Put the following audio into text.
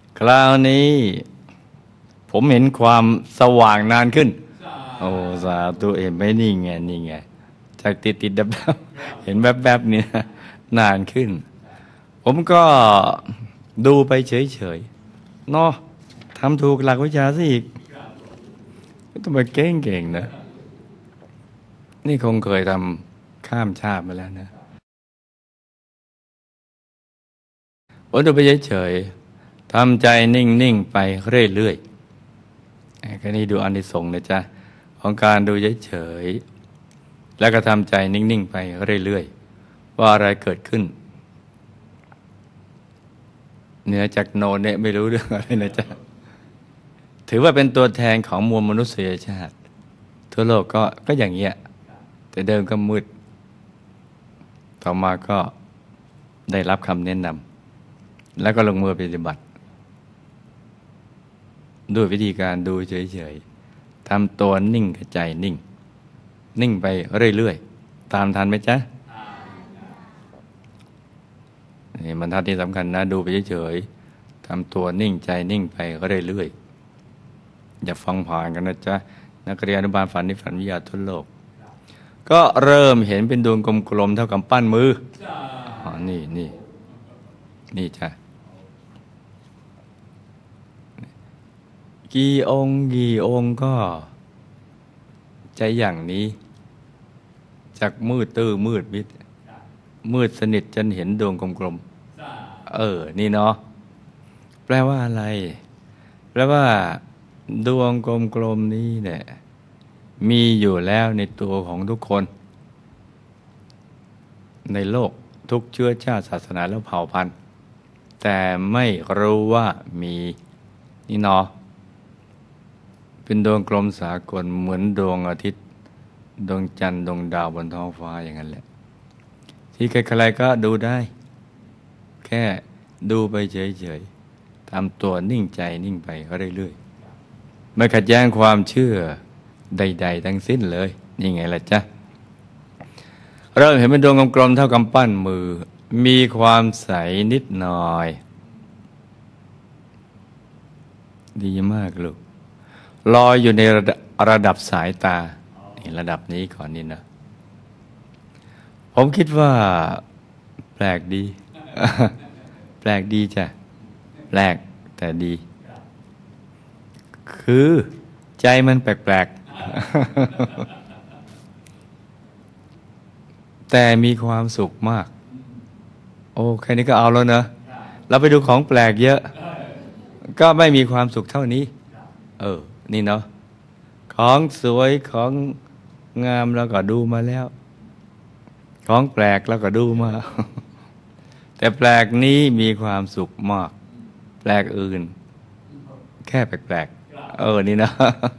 คราวนี้ผมเห็นความสว่างนานขึ้นโอ้สาธุเห็นไหมนี่ไงนี่ไงจากติดดับเห็นแวบๆนี่นะนานขึ้นผมก็ดูไปเฉยๆเนาะทำถูกหลักวิชาซะอีกต้องไปเก่งๆนะนี่คงเคยทำข้ามชาติมาแล้วนะผมดูไปเฉยๆทำใจนิ่งๆไปเรื่อยๆก็นี่ดูอานิสงส์นะจ๊ะของการดูเฉยๆแล้วก็ทำใจนิ่งๆไปเรื่อยๆว่าอะไรเกิดขึ้นเหนือจากโนเนี่ยไม่รู้เรื่องอะไรนะจ๊ะถือว่าเป็นตัวแทนของมวลมนุษยชาติทั่วโลกก็อย่างเงี้ยแต่เดิมก็มืดต่อมาก็ได้รับคำแนะนำแล้วก็ลงมือปฏิบัติด้วยวิธีการดูเฉยๆทำตัวนิ่งกับใจนิ่งนิ่งไปเรื่อยๆตามทันไหมจ๊ะนี่มันทัดที่สำคัญนะดูไปเฉยๆทำตัวนิ่งใจนิ่งไปเรื่อยๆอย่าฟังผ่านกันนะจ๊ะนักเรียนอนุบาลฝันนิฝันวิทยาทั่วโลกก็เริ่มเห็นเป็นดวงกลมๆเท่ากับปั้นมืออ๋อนี่จ้ะกี่องค์ก็ใจอย่างนี้จากมืดตื้อมืดมิดมืดสนิทจนเห็นดวงกลมๆนี่เนาะแปลว่าอะไรแปลว่าดวงกลมๆนี้เนี่ยมีอยู่แล้วในตัวของทุกคนในโลกทุกเชื้อชาติศาสนาและเผ่าพันธุ์แต่ไม่รู้ว่ามีนี่เนาะเป็นดวงกลมสากลเหมือนดวงอาทิตย์ดวงจันทร์ดวงดาวบนท้องฟ้าอย่างนั้นแหละที่ใครๆก็ดูได้แค่ดูไปเฉยๆทำตัวนิ่งใจนิ่งไปเรื่อยๆไม่ขัดแย้งความเชื่อใดๆทั้งสิ้นเลยนี่ไงล่ะจ๊ะเริ่มเห็นเป็นดวงกลมๆเท่ากำปั้นมือมีความใสนิดหน่อยดีมากลูกลอยอยู่ในระดับสายตานี่ระดับนี้ก่อนนี่นะผมคิดว่าแปลกดี แปลกดีจ้ะแปลกแต่ดีคือใจมันแปลกๆ แต่มีความสุขมากโอ้แค่นี้ก็เอาแล้วเนอะเราไปดูของแปลกเยอะก็ไม่มีความสุขเท่านี้นี่เนาะของสวยของงามเราก็ดูมาแล้วของแปลกเราก็ดูมาแต่แปลกนี้มีความสุขมากแปลกอื่นแค่แปลกๆนี่นะ